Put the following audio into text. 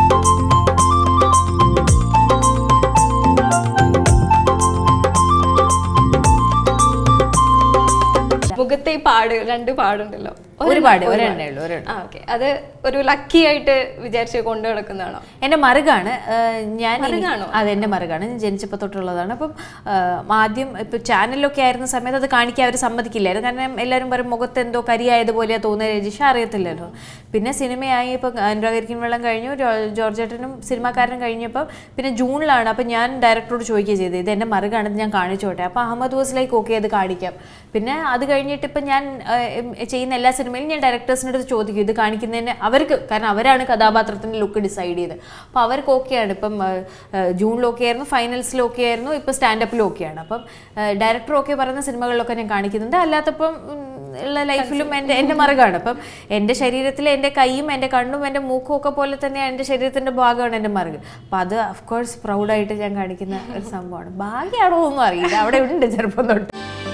മുഖത്തെ പാട് രണ്ട് പാടുണ്ടല്ലോ അത് ഒരു ലക്കി ആയിട്ട് വിചാരിച്ച് കൊണ്ടു നടക്കുന്നതാണോ? എന്റെ മറുകാണ് ഞാൻ. അതെന്റെ മറുകാണ്, ഞാൻ ജനിച്ചപ്പോൾ തൊട്ടുള്ളതാണ്. അപ്പം ആദ്യം ഇപ്പൊ ചാനലിലൊക്കെ ആയിരുന്ന സമയത്ത് അത് കാണിക്കാൻ അവർ സമ്മതിക്കില്ലായിരുന്നു. കാരണം എല്ലാവരും പറയും മുഖത്ത് എന്തോ കരിയായതുപോലെയാ തോന്നുന്ന. രജിഷ അറിയത്തില്ലല്ലോ. പിന്നെ സിനിമയായി ഇപ്പൊ അനുരാഗ കരിക്കിൻ വെള്ളം കഴിഞ്ഞു, ജോർജേട്ടനും സിനിമാക്കാരനും കഴിഞ്ഞപ്പോൾ പിന്നെ ജൂണിലാണ്. അപ്പം ഞാൻ ഡയറക്ടറോട് ചോദിക്കുകയും ചെയ്തത് ഇത് എന്റെ മറുകാണ്, ഞാൻ കാണിച്ചോട്ടെ. അപ്പൊ അഹമ്മദ് വാസ് ലൈക്ക് ഓക്കെ അത് കാണിക്കാം. പിന്നെ അത് കഴിഞ്ഞിട്ട് ഇപ്പം ഞാൻ ചെയ്യുന്ന എല്ലാ സിനിമയിലും ഞാൻ ഡയറക്ടേഴ്സിൻ്റെ അടുത്ത് ചോദിക്കും ഇത് കാണിക്കുന്നതിന് അവർക്ക്, കാരണം അവരാണ് കഥാപാത്രത്തിൻ്റെ ലുക്ക് ഡിസൈഡ് ചെയ്ത്. അപ്പോൾ അവർക്ക് ഓക്കെയാണ്. ഇപ്പം ജൂണിലൊക്കെ ആയിരുന്നു, ഫൈനൽസിലൊക്കെ ആയിരുന്നു, ഇപ്പം സ്റ്റാൻഡപ്പിലും ഒക്കെയാണ്. അപ്പം ഡയറക്ടർ ഓക്കെ പറയുന്ന സിനിമകളിലൊക്കെ ഞാൻ കാണിക്കുന്നുണ്ട്. അല്ലാത്തപ്പം ഉള്ള ലൈഫിലും എൻ്റെ മറുകാണ്. അപ്പം എൻ്റെ ശരീരത്തിലെ എൻ്റെ കൈയും എൻ്റെ കണ്ണും എൻ്റെ മൂക്കും ഒക്കെ പോലെ തന്നെ എൻ്റെ ശരീരത്തിൻ്റെ ഭാഗമാണ് എൻ്റെ മറുക്. അപ്പം അത് ഓഫ് കോഴ്സ് പ്രൗഡായിട്ട് ഞാൻ കാണിക്കുന്ന ഒരു സംഭവമാണ്. ഭാഗ്യമാണോ ഒന്നും അറിയില്ല, അവിടെ ഉണ്ട് ചെറുപ്പം തൊട്ട്.